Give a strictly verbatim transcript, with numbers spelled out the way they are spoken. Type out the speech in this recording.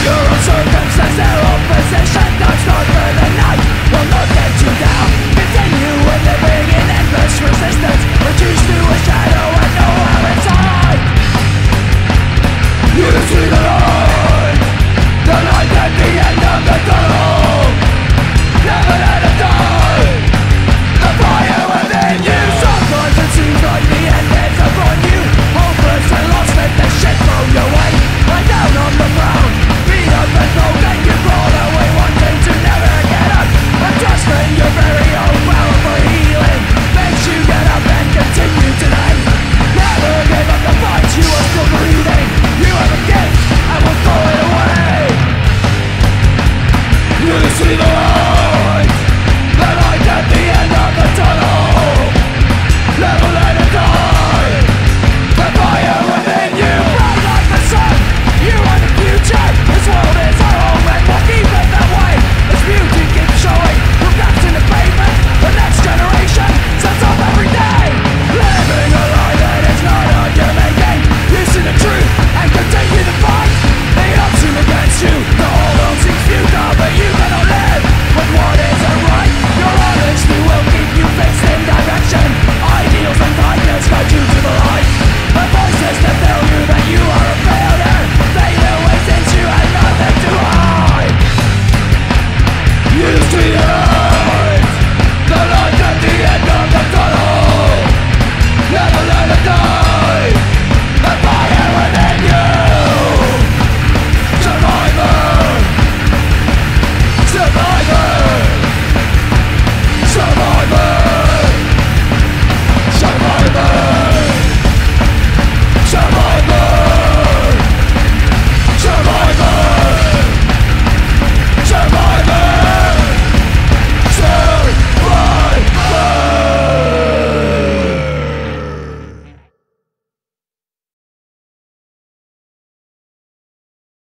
Your own circumstance, their own position, don't start for the night will not get you down. Continue with living in endless resistance, reduced to a shadow and no how inside. You see